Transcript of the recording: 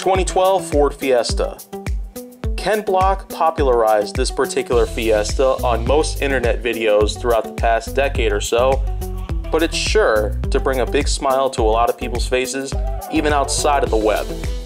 2012 Ford Fiesta. Ken Block popularized this particular Fiesta on most internet videos throughout the past decade or so, but it's sure to bring a big smile to a lot of people's faces, even outside of the web.